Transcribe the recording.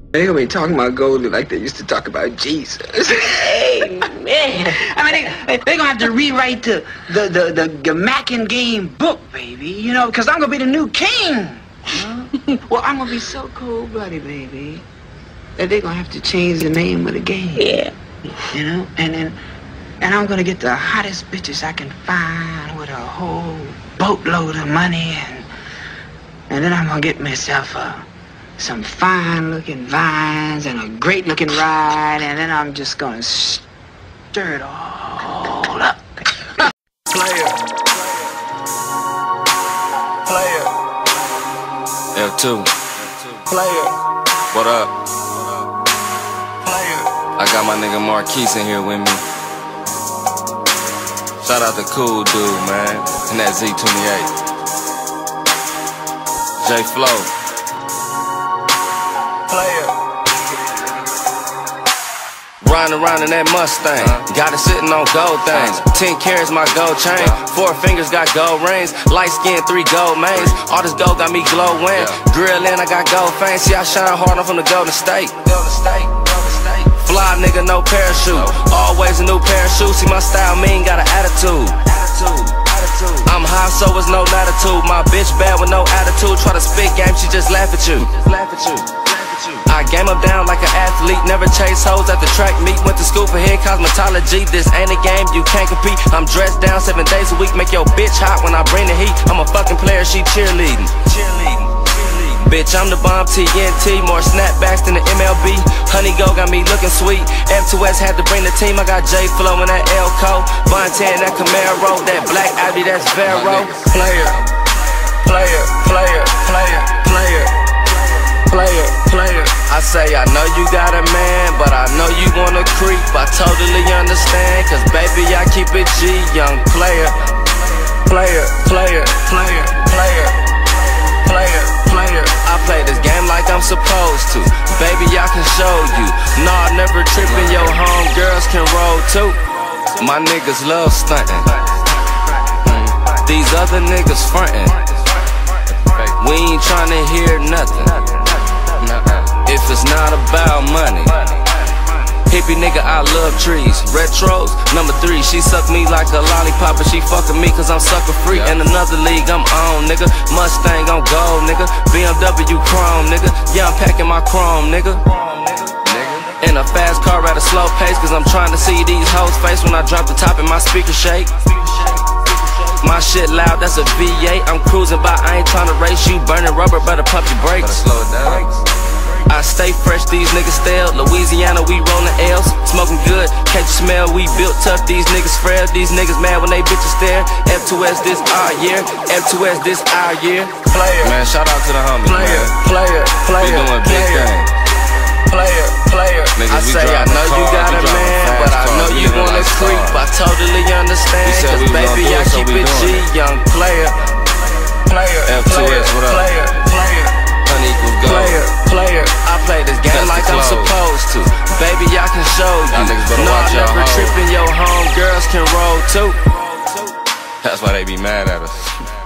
They gonna be talking about Goldie like they used to talk about Jesus. Hey, man. I mean, they gonna have to rewrite the Gamackin game book, baby. You know, because I'm gonna be the new king. You know? Well, I'm gonna be so cold-blooded, baby, that they're gonna have to change the name of the game. Yeah. You know, and I'm gonna get the hottest bitches I can find with a whole boatload of money, and then I'm gonna get myself some fine-looking vines and a great-looking ride, and then I'm just gonna stir it all up. Player. F2. Player. What up? Player. I got my nigga Marquise in here with me. Shout out to Cool Dude, man. And that Z28. J Flow. Player. Riding around in that Mustang, got it sitting on gold things. 10 carats my gold chain, 4 fingers got gold rings. Light skin, 3 gold mains. All this gold got me glowing. Grill in, I got gold fangs. See I shine hard, I'm from the Golden State. Fly nigga, no parachute. Always a new pair of shoes. See my style mean, got an attitude. I'm high, so it's no latitude. My bitch bad with no attitude. Try to spit game, she just laugh at you. I game up down like an athlete. Never chase hoes at the track meet. Went to school for hair cosmetology. This ain't a game, you can't compete. I'm dressed down 7 days a week. Make your bitch hot when I bring the heat. I'm a fucking player, she cheerleading. Bitch, I'm the bomb, TNT. More snapbacks than the MLB. Honey Go got me looking sweet. F2S had to bring the team. I got J Flow in that Elko. Bontan, that Camaro. That Black Abbey, that's Vero. Player. I say I know you got a man, but I know you wanna creep. I totally understand, cause baby I keep it G. Young player. I play this game like I'm supposed to. Baby, I can show you. Nah, never tripping, your homegirls can roll too. My niggas love stunting. These other niggas frontin'. We ain't tryna hear nothing if it's not about money. Hippie nigga, I love trees. Retros, number 3, she suck me like a lollipop, but she fucking me cause I'm sucker free. In another league, I'm on, nigga. Mustang on gold, nigga. BMW chrome, nigga. Yeah, I'm packing my chrome, nigga. In a fast car at a slow pace, cause I'm trying to see these hoes' face when I drop the top and my speaker shake. My shit loud, that's a V8. I'm cruising by, I ain't tryna race you. Burning rubber, better pump your brakes. Slow it down. I stay fresh, these niggas stale. Louisiana, we rollin' L's. Smoking good, can't you smell? We built tough, these niggas frail. These niggas mad when they bitches stare. F2S this our year, F2S this our year. Player. Man, shout out to the homies, man. We doing big things. Player. I say I know you got a man, but I know you wanna creep. I totally understand, cause baby I keep it G. Young player. F2S, what up? Honey equals gold. Player. I play this game like I'm supposed to. Baby, I can show you. No, I never tripping, your homegirls can roll too. That's why they be mad at us.